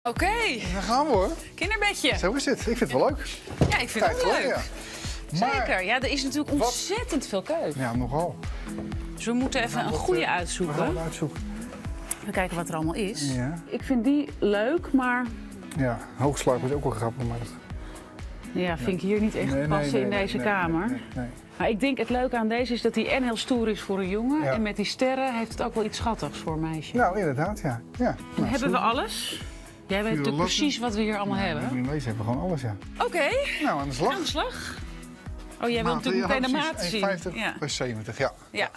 Oké. Dan gaan we hoor. Kinderbedje. Zo is het. Ik vind het wel leuk. Ja, ik vind het ook leuk. Ja. Zeker. Ja, er is natuurlijk ontzettend veel keus. Ja, nogal. Dus we moeten even een goede uitzoeken. We gaan hem uitzoeken. Even kijken wat er allemaal is. Ja. Ik vind die leuk, maar Ja, hoogsluip is ook wel grappig. Maar ja, vind ik hier niet echt passen in deze kamer. Nee. Maar ik denk het leuke aan deze is dat hij en heel stoer is voor een jongen. Ja. En met die sterren heeft het ook wel iets schattigs voor een meisje. Nou, inderdaad, ja. Nou, Hebben we alles? Jij weet natuurlijk latten. precies wat we hier allemaal hebben. In deze hebben we gewoon alles, ja. Oké, Nou, aan de slag. aan de slag. Oh, jij wilt natuurlijk meteen de maat zien. 50 Ja. bij 70, ja. Ja.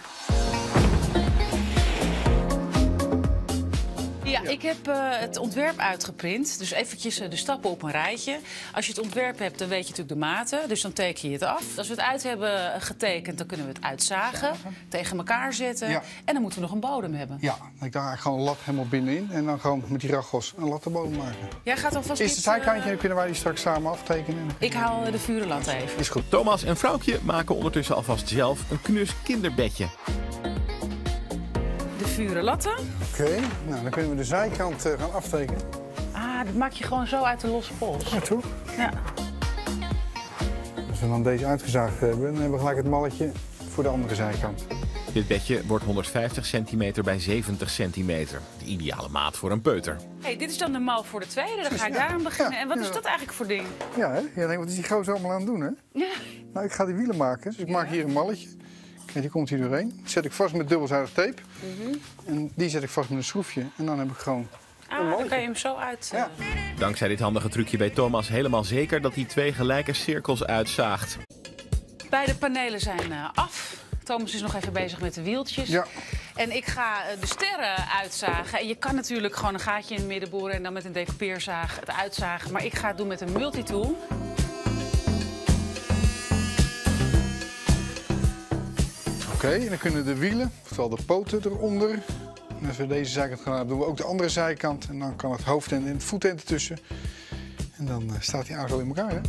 Ja, ik heb het ontwerp uitgeprint. Dus eventjes de stappen op een rijtje. Als je het ontwerp hebt, dan weet je natuurlijk de maten. Dus dan teken je het af. Als we het uit hebben getekend, dan kunnen we het uitzagen. Tegen elkaar zetten. Ja. En dan moeten we nog een bodem hebben. Ja, ik daar gewoon een lat helemaal binnenin. En dan gewoon met die rachos een lattenbodem maken. Jij gaat alvast Eerst het zijkantje en dan kunnen wij die straks samen aftekenen. Ik haal de vurenlat even. Is goed. Thomas en Vrouwtje maken ondertussen alvast zelf een knus kinderbedje. De vurenlatten. Oké, nou dan kunnen we de zijkant gaan aftekenen. Ah, dat maak je gewoon zo uit de losse pols. Ja, toch? Ja. Als we dan deze uitgezaagd hebben, dan hebben we gelijk het malletje voor de andere zijkant. Dit bedje wordt 150 centimeter bij 70 centimeter. De ideale maat voor een peuter. Hey, dit is dan de mal voor de tweede. Dan ga ik daar aan beginnen. Ja, En wat is ja. dat eigenlijk voor ding? Ja, hè? Ja, nee, wat is die gozer allemaal aan het doen, hè? Ja. Nou, ik ga die wielen maken. Dus ik maak hier een malletje. Kijk, die komt hier doorheen. Die zet ik vast met dubbelzijdig tape. En die zet ik vast met een schroefje. En dan heb ik gewoon Ah, dan kan je hem zo uit... Ja. Dankzij dit handige trucje weet Thomas helemaal zeker dat hij 2 gelijke cirkels uitzaagt. Beide panelen zijn af. Thomas is nog even bezig met de wieltjes. Ja. En ik ga de sterren uitzagen. En je kan natuurlijk gewoon een gaatje in het midden boren en dan met een decoupeerzaag het uitzagen. Maar ik ga het doen met een multitool. Oké, en dan kunnen de wielen, oftewel de poten eronder. En als we deze zijkant gaan hebben, doen we ook de andere zijkant. En dan kan het hoofdend en het voetend ertussen. En dan staat die auto in elkaar, hè?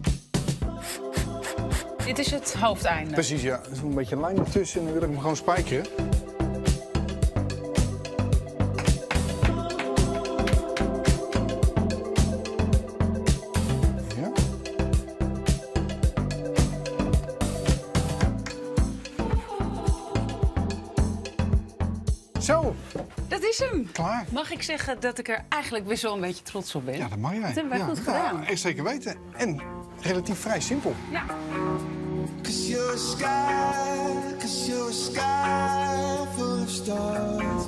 Dit is het hoofdeinde. Precies, ja. Er is een beetje een lijn ertussen en dan wil ik hem gewoon spijkeren. Ja. Zo, Dat is hem. klaar. Mag ik zeggen dat ik er eigenlijk best wel een beetje trots op ben? Ja, dat mag jij. Dat hebben wij goed gedaan. Ja, echt zeker weten. En relatief vrij simpel. Ja. 'Cause you're a sky full of stars.